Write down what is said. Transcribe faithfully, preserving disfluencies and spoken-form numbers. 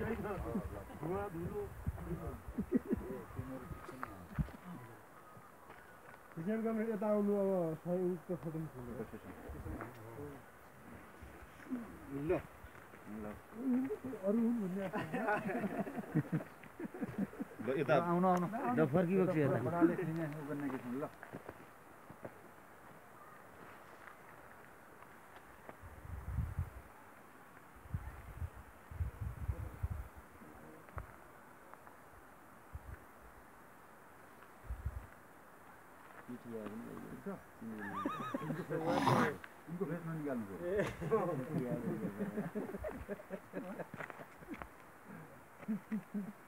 विचार गर्ने यता आउनु अब संयुक्त खतम ल ल अरु हुन् भन्ने ल यता आउनु आउनु ल फर्किएको छु यता बडाले लिने उ गर्ने के ल इनको फेस में निकाल्नु पर्यो